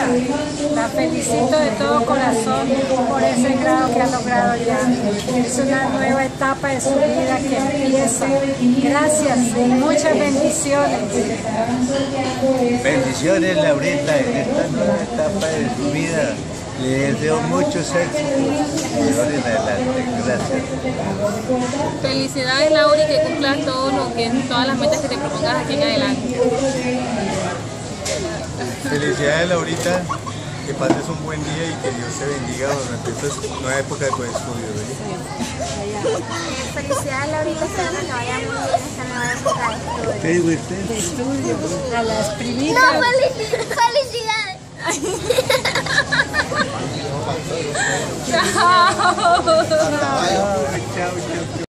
La felicito de todo corazón por ese grado que ha logrado ya. Es una nueva etapa de su vida que empieza. Gracias y muchas bendiciones. Bendiciones, Laurita, en esta nueva etapa de su vida. Le deseo muchos éxitos. Ahora en adelante. Gracias. Felicidades, Lauri, que cumplas todas las metas que te propongas aquí en adelante. Felicidades, Laurita, que pases un buen día y que Dios te bendiga durante esta nueva época de tu estudio. Felicidades, Laurita, espero que vaya muy bien esta nueva época de estudio. ¿Qué digo usted? De estudio, a las primitas. No, felicidades. Chao. Chao, chao.